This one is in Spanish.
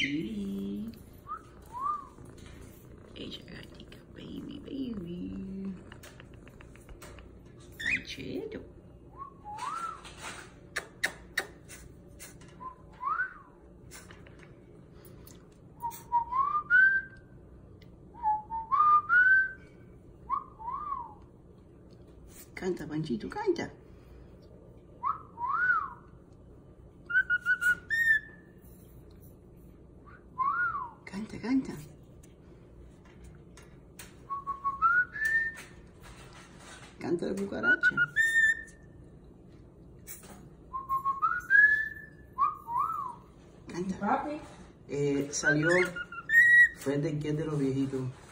Sí. Ella gatica, baby, baby. Panchero. Canta, Panchito, canta. Canta, canta. Canta la cucaracha. Canta. Papi. Salió, fue de que de los viejitos.